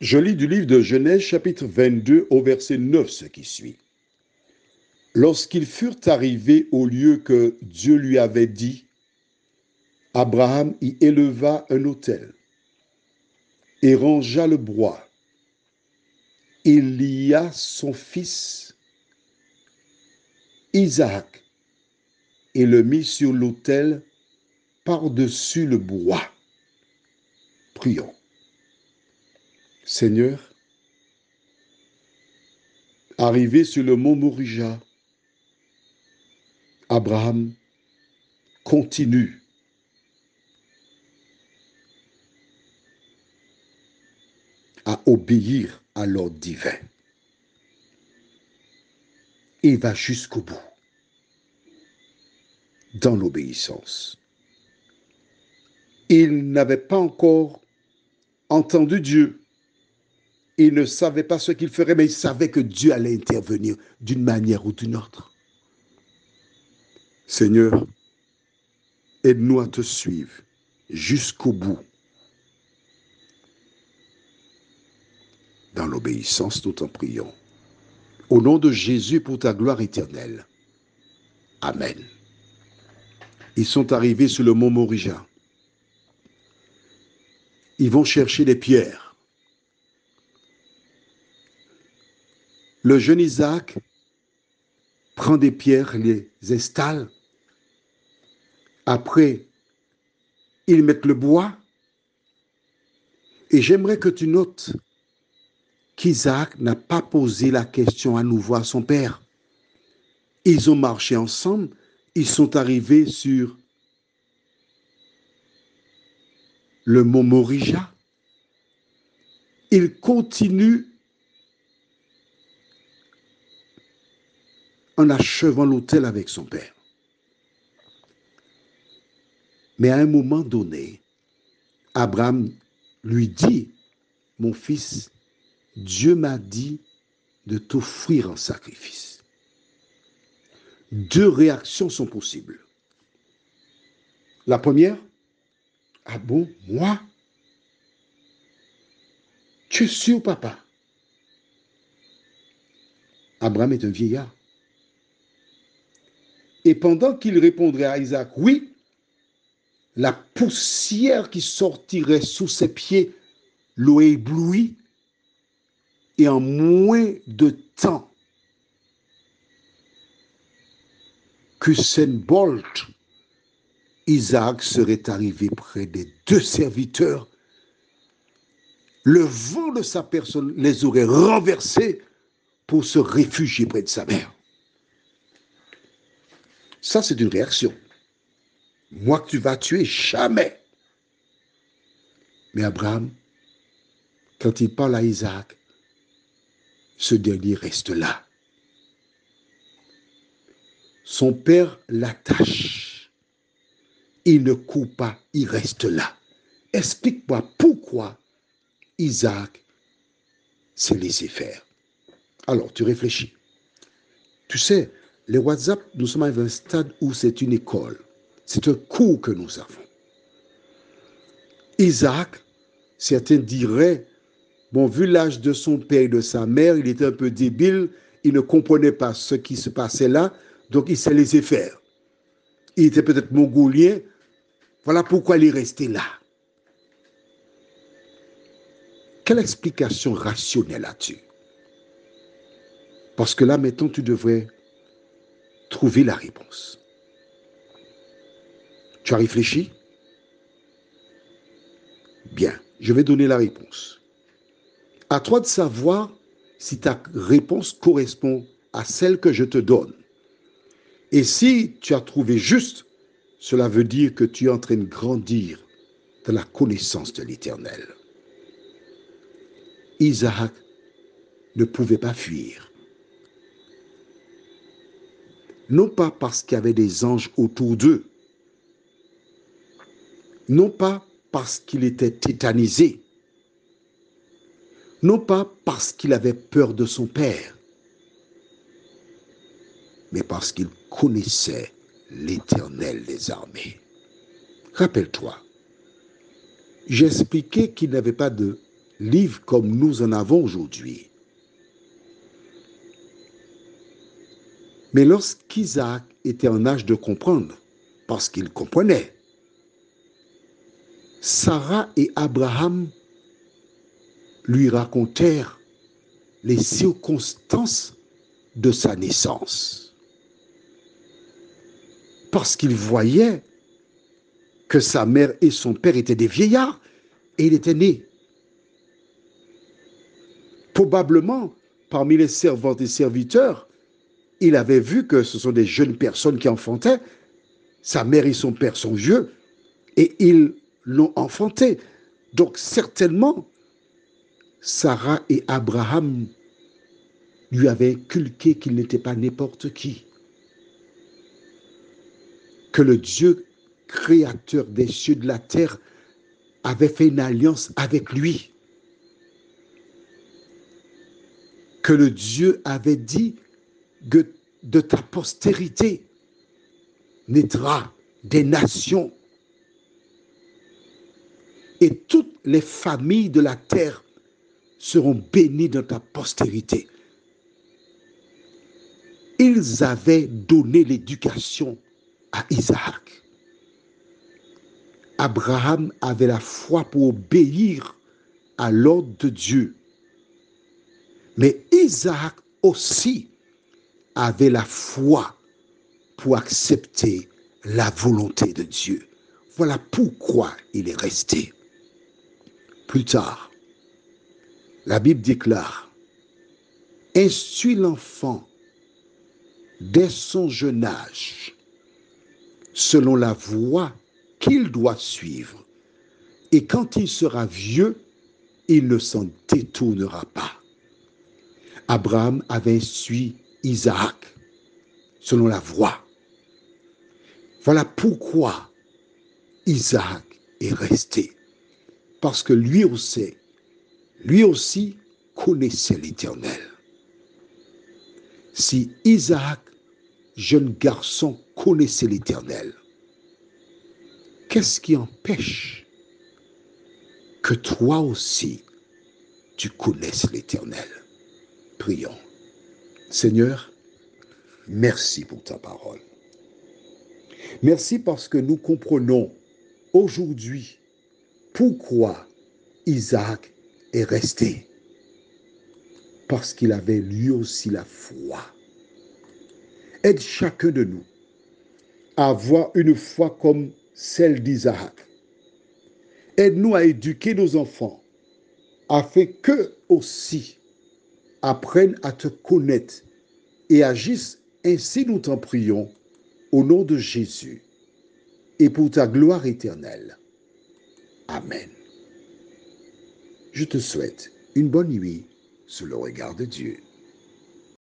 Je lis du livre de Genèse chapitre 22 au verset 9 ce qui suit. Lorsqu'ils furent arrivés au lieu que Dieu lui avait dit, Abraham y éleva un autel et rangea le bois. Il lia son fils Isaac et le mit sur l'autel par-dessus le bois. Prions. Seigneur, arrivé sur le mont Morija, Abraham continue à obéir à l'ordre divin. Il va jusqu'au bout dans l'obéissance. Il n'avait pas encore entendu Dieu. Il ne savait pas ce qu'il ferait, mais il savait que Dieu allait intervenir d'une manière ou d'une autre. Seigneur, aide-nous à te suivre jusqu'au bout. Dans l'obéissance, nous t'en prions. Au nom de Jésus, pour ta gloire éternelle. Amen. Ils sont arrivés sur le mont Morija. Ils vont chercher des pierres. Le jeune Isaac prend des pierres, les installe. Après, ils mettent le bois. Et j'aimerais que tu notes qu'Isaac n'a pas posé la question à nouveau à son père. Ils ont marché ensemble. Ils sont arrivés sur le mont Morija. Il continue en achevant l'autel avec son père. Mais à un moment donné, Abraham lui dit, mon fils, Dieu m'a dit de t'offrir en sacrifice. Deux réactions sont possibles. La première, ah bon, moi? Tu es sûr, papa? Abraham est un vieillard. Et pendant qu'il répondrait à Isaac, oui, la poussière qui sortirait sous ses pieds l'aurait ébloui, et en moins de temps qu'Usain Bolt, Isaac serait arrivé près des deux serviteurs. Le vent de sa personne les aurait renversés pour se réfugier près de sa mère. Ça, c'est une réaction. Moi que tu vas tuer, jamais. Mais Abraham, quand il parle à Isaac, ce dernier reste là. Son père l'attache. Il ne court pas, il reste là. Explique-moi pourquoi Isaac s'est laissé faire. Alors, tu réfléchis. Tu sais, les WhatsApp, nous sommes à un stade où c'est une école. C'est un cours que nous avons. Isaac, certains diraient, bon, vu l'âge de son père et de sa mère, il était un peu débile, il ne comprenait pas ce qui se passait là, donc il s'est laissé faire. Il était peut-être mongolien, voilà pourquoi il est resté là. Quelle explication rationnelle as-tu? Parce que là, maintenant, tu devrais trouver la réponse. Tu as réfléchi? Bien, je vais donner la réponse. À toi de savoir si ta réponse correspond à celle que je te donne. Et si tu as trouvé juste, cela veut dire que tu es en train de grandir dans la connaissance de l'Éternel. Isaac ne pouvait pas fuir. Non pas parce qu'il y avait des anges autour d'eux, non pas parce qu'il était tétanisé, non pas parce qu'il avait peur de son père, mais parce qu'il connaissait l'Éternel des armées. Rappelle-toi, j'ai expliqué qu'il n'avait pas de livres comme nous en avons aujourd'hui. Mais lorsqu'Isaac était en âge de comprendre, parce qu'il comprenait, Sarah et Abraham lui racontèrent les circonstances de sa naissance. Parce qu'ils voyaient que sa mère et son père étaient des vieillards et il était né. Probablement, parmi les servantes et serviteurs, il avait vu que ce sont des jeunes personnes qui enfantaient. Sa mère et son père sont vieux et ils l'ont enfanté. Donc certainement, Sarah et Abraham lui avaient inculqué qu'il n'était pas n'importe qui. Que le Dieu créateur des cieux et de la terre avait fait une alliance avec lui. Que le Dieu avait dit que de ta postérité naîtra des nations et toutes les familles de la terre seront bénies dans ta postérité. Ils avaient donné l'éducation à Isaac. Abraham avait la foi pour obéir à l'ordre de Dieu. Mais Isaac aussi avait la foi pour accepter la volonté de Dieu. Voilà pourquoi il est resté. Plus tard, la Bible déclare, « Instruis l'enfant dès son jeune âge, selon la voie qu'il doit suivre, et quand il sera vieux, il ne s'en détournera pas. » Abraham avait instruit Isaac selon la voie. Voilà pourquoi Isaac est resté. Parce que lui aussi connaissait l'Éternel. Si Isaac, jeune garçon, connaissait l'Éternel, qu'est-ce qui empêche que toi aussi tu connaisses l'Éternel? Prions. Seigneur, merci pour ta parole. Merci parce que nous comprenons aujourd'hui pourquoi Isaac est resté. Parce qu'il avait lui aussi la foi. Aide chacun de nous à avoir une foi comme celle d'Isaac. Aide-nous à éduquer nos enfants afin qu'eux aussi apprennent à te connaître et agissent ainsi, nous t'en prions, au nom de Jésus et pour ta gloire éternelle. Amen. Je te souhaite une bonne nuit sous le regard de Dieu.